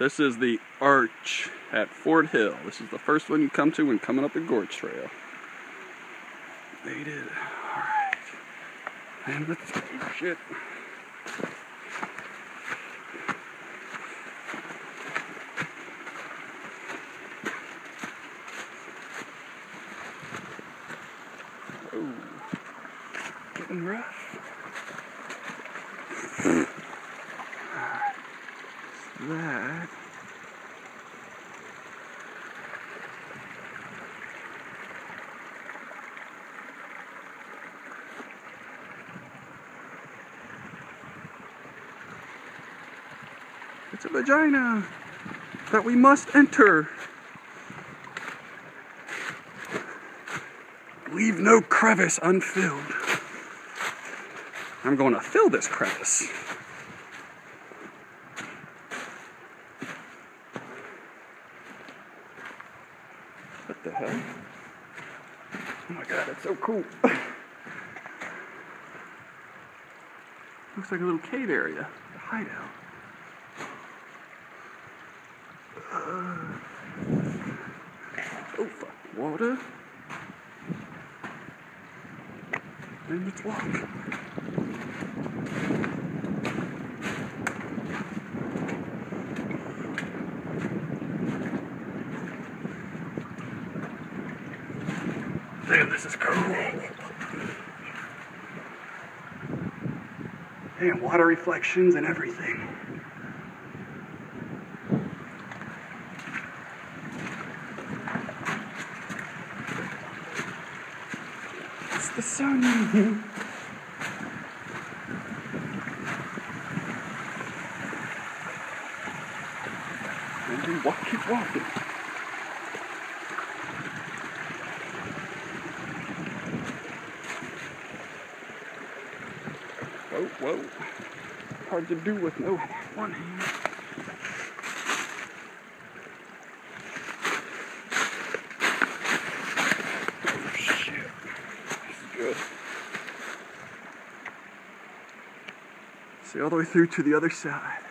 This is the Arch at Fort Hill. This is the first one you come to when coming up the Gorge Trail. Made it. Alright. And let's go. Shit. Oh. Getting rough. That. It's a vagina that we must enter. Leave no crevice unfilled. I'm going to fill this crevice. What the hell? Oh my god, that's so cool. Looks like a little cave area, a hideout. Oh fuck, water. And let's walk. Damn, this is cool. Damn, water reflections and everything. It's the sun. And we keep walking. Whoa, whoa. Hard to do with no one hand. Oh shit. This is good. See all the way through to the other side.